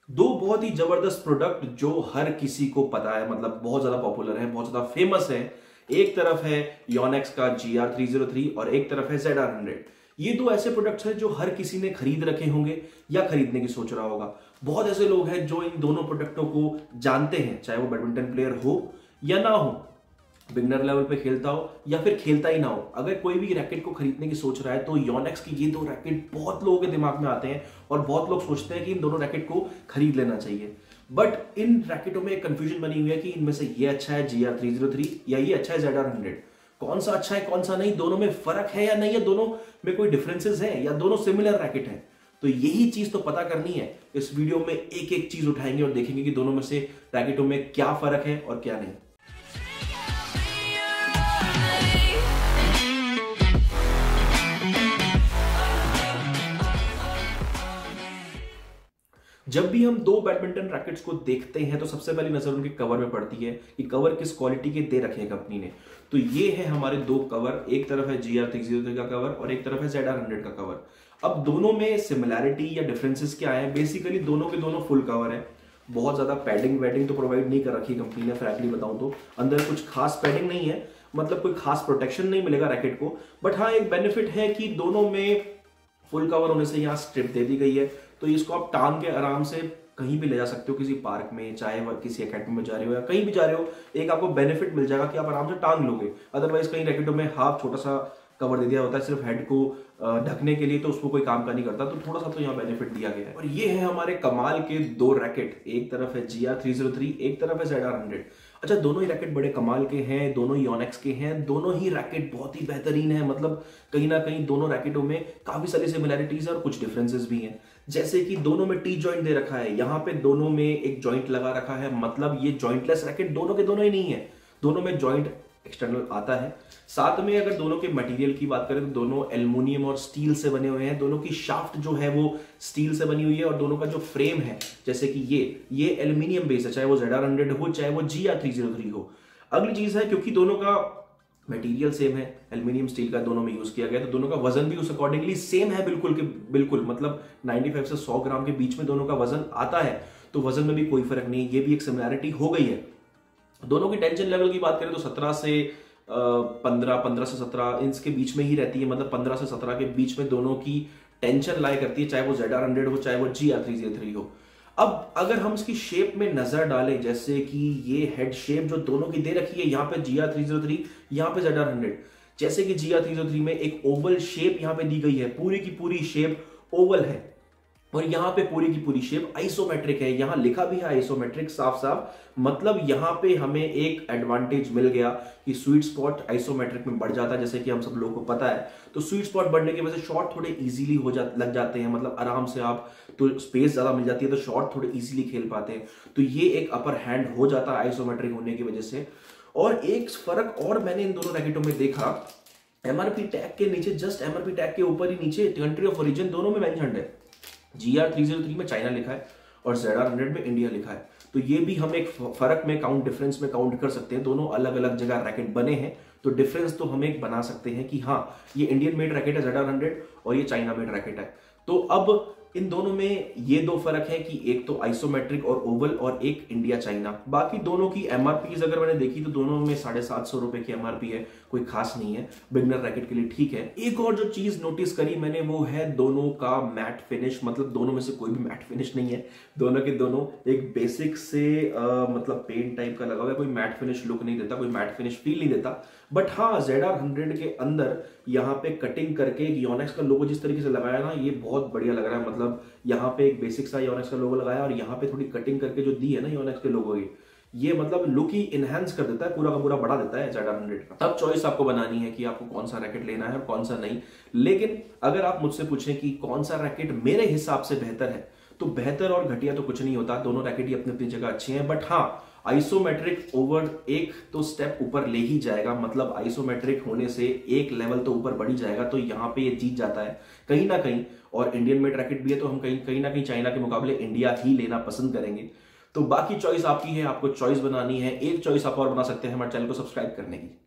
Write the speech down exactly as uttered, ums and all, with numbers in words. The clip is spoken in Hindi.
दो बहुत ही जबरदस्त प्रोडक्ट जो हर किसी को पता है, मतलब बहुत ज्यादा पॉपुलर है, बहुत ज्यादा फेमस है। एक तरफ है योनेक्स का G R three zero three और एक तरफ है जेड आर हंड्रेड। ये दो ऐसे प्रोडक्ट्स हैं जो हर किसी ने खरीद रखे होंगे या खरीदने की सोच रहा होगा। बहुत ऐसे लोग हैं जो इन दोनों प्रोडक्टों को जानते हैं, चाहे वो बैडमिंटन प्लेयर हो या ना हो, बिगनर लेवल पे खेलता हो या फिर खेलता ही ना हो। अगर कोई भी रैकेट को खरीदने की सोच रहा है तो योनेक्स की ये दो रैकेट बहुत लोगों के दिमाग में आते हैं और बहुत लोग सोचते हैं कि इन दोनों रैकेट को खरीद लेना चाहिए। बट इन रैकेटों में एक कंफ्यूजन बनी हुई है कि इनमें से ये अच्छा है G R three zero three या ये अच्छा है जेड आर हंड्रेड। कौन सा अच्छा है कौन सा नहीं, दोनों में फर्क है या नहीं, या दोनों में कोई डिफरेंसेस है या दोनों सिमिलर रैकेट हैं। तो यही चीज तो पता करनी है। इस वीडियो में एक एक चीज उठाएंगे और देखेंगे कि दोनों में से रैकेटों में क्या फर्क है और क्या नहीं। जब भी हम दो बैडमिंटन रैकेट्स को देखते हैं तो सबसे पहली नजर उनके कवर में पड़ती है कि कवर किस क्वालिटी के दे रखे हैं कंपनी ने। तो ये है हमारे दो कवर, एक तरफ है G R three zero three का कवर और एक तरफ है जेड आर हंड्रेड का कवर। अब दोनों में सिमिलैरिटी या डिफरेंसेस क्या है? बेसिकली दोनों के दोनों फुल कवर है। बहुत ज्यादा पैडिंग वेडिंग तो प्रोवाइड नहीं कर रखी कंपनी ने, फ्रैंकली बताऊं तो अंदर कुछ खास पैडिंग नहीं है, मतलब कोई खास प्रोटेक्शन नहीं मिलेगा रैकेट को। बट हाँ, एक बेनिफिट है कि दोनों में फुल कवर होने से यहाँ स्ट्रिप दे दी गई है, तो इसको आप टांग के आराम से कहीं भी ले जा सकते हो, किसी पार्क में, चाहे वह किसी एकेडमी में जा रहे हो या कहीं भी जा रहे हो, एक आपको बेनिफिट मिल जाएगा कि आप आराम से टांग लोगे। अदरवाइज कई रैकेटों में हाफ छोटा सा कवर दे दिया होता है सिर्फ हेड को ढकने के लिए, तो उसको कोई काम का नहीं करता। तो थोड़ा सा तो यहाँ बेनिफिट दिया गया है। और ये है हमारे कमाल के दो रैकेट, एक तरफ है G R three zero three, एक तरफ है जेड आर हंड्रेड। अच्छा, दोनों ही रैकेट बड़े कमाल के हैं, दोनों ही योनेक्स के हैं, दोनों ही रैकेट बहुत ही बेहतरीन है। मतलब कहीं ना कहीं दोनों रैकेटों में काफी सारी सिमिलैरिटीज और कुछ डिफरेंसेस भी हैं। जैसे कि दोनों में टी जॉइंट दे रखा है, यहाँ पे दोनों में एक जॉइंट लगा रखा है, मतलब ये जॉइंटलेस रैकेट दोनों के दोनों ही नहीं है, दोनों में जॉइंट एक्सटर्नल आता है। साथ में अगर दोनों के मटेरियल की बात करें तो दोनों एल्युमिनियम और स्टील से बने हुए हैं। दोनों की शाफ्ट जो है वो स्टील से बनी हुई है और दोनों का जो फ्रेम है, जैसे कि ये ये एल्युमिनियम बेस है, चाहे वो जेड आर हंड्रेड हो चाहे वो G R three zero three हो। अगली चीज है, क्योंकि दोनों का मटेरियल सेम है, एल्युमिनियम स्टील का दोनों में यूज किया गया, तो दोनों का वजन भी उस अकॉर्डिंगली सेम है, बिल्कुल के बिल्कुल, मतलब पचानवे से सौ ग्राम के बीच में दोनों का वजन आता है। तो वजन में भी कोई फर्क नहीं, ये भी एक सिमिलैरिटी हो गई है। दोनों की टेंशन लेवल की बात करें तो सत्रह से पंद्रह, पंद्रह से सत्रह इंच के बीच में ही रहती है, मतलब पंद्रह से सत्रह के बीच में दोनों की टेंशन लाई करती है, चाहे वो जेड आर हंड्रेड हो चाहे वो G R three zero three हो। अब अगर हम इसकी शेप में नजर डालें, जैसे कि ये हेड शेप जो दोनों की दे रखी है, यहाँ पे G R three zero three, यहाँ पे जेड आर हंड्रेड। जैसे कि G R three zero three में एक ओवल शेप यहाँ पे दी गई है, पूरी की पूरी शेप ओवल है, और यहाँ पे पूरी की पूरी शेप आइसोमेट्रिक है। यहाँ लिखा भी है आइसोमेट्रिक साफ साफ, मतलब यहाँ पे हमें एक एडवांटेज मिल गया कि स्वीट स्पॉट आइसोमेट्रिक में बढ़ जाता है, जैसे कि हम सब लोगों को पता है। तो स्वीट स्पॉट बढ़ने की वजह से शॉट थोड़े इजीली हो जा लग जाते हैं, मतलब आराम से आप, तो स्पेस ज्यादा मिल जाती है तो शॉट थोड़े इजीली खेल पाते हैं। तो ये एक अपर हैंड हो जाता है आइसोमेट्रिक होने की वजह से। और एक फर्क और मैंने इन दोनों रैकेटों में देखा, एमआरपी टैग के नीचे, जस्ट एमआरपी टैग के ऊपर ही नीचे कंट्री ऑफ ओरिजिन दोनों में मेंशन्ड है। G R three zero three में चाइना लिखा है और जेड आर हंड्रेड में इंडिया लिखा है। तो ये भी हम एक फर्क में काउंट, डिफरेंस में काउंट कर सकते हैं। दोनों अलग अलग जगह रैकेट बने हैं तो डिफरेंस तो हम एक बना सकते हैं कि हाँ, ये इंडियन मेड रैकेट है जेड आर हंड्रेड और ये चाइना मेड रैकेट है। तो अब इन दोनों में ये दो फर्क है कि एक तो आइसोमेट्रिक और ओवल और एक इंडिया चाइना। बाकी दोनों की एमआरपी अगर मैंने देखी तो दोनों में साढ़े सात सौ रुपए की एमआरपी है, कोई खास नहीं है, बिगनर रैकेट के लिए ठीक है। एक और जो चीज नोटिस करी मैंने वो है दोनों का मैट फिनिश, मतलब दोनों में से कोई भी मैट फिनिश नहीं है, दोनों के दोनों एक बेसिक से आ, मतलब पेंट टाइप का लगा हुआ है, कोई मैट फिनिश लुक नहीं देता, कोई मैट फिनिश फील नहीं देता। बट हाँ, जेड आर हंड्रेड के अंदर यहाँ पे कटिंग करके योनेक्स का लोगो जिस तरीके से लगाया ना, ये बहुत बढ़िया लग रहा है। मतलब यहाँ पे एक बेसिक सा योनेक्स का लोगो लगाया और यहाँ पे थोड़ी कटिंग करके जो दी है ना योनेक्स के लोगो की, ये मतलब लुक ही इनहेंस कर देता है, पूरा का पूरा बढ़ा देता है जेड आर हंड्रेड का। अब चॉइस आपको बनानी है कि आपको कौन सा रैकेट लेना है और कौन सा नहीं। लेकिन अगर आप मुझसे पूछें कि कौन सा रैकेट मेरे हिसाब से बेहतर है, तो बेहतर और घटिया तो कुछ नहीं होता, दोनों रैकेट ही अपनी अपनी जगह अच्छी हैं। बट हाँ, आइसोमेट्रिक ओवर एक तो स्टेप ऊपर ले ही जाएगा, मतलब आइसोमेट्रिक होने से एक लेवल तो ऊपर बढ़ ही जाएगा, तो यहाँ पे ये जीत जाता है कहीं ना कहीं। और इंडियन मेड रैकेट भी है तो हम कहीं कहीं ना कहीं चाइना के मुकाबले इंडिया ही लेना पसंद करेंगे। तो बाकी चॉइस आपकी है, आपको चॉइस बनानी है। एक चॉइस आप और बना सकते हैं हमारे चैनल को सब्सक्राइब करने की।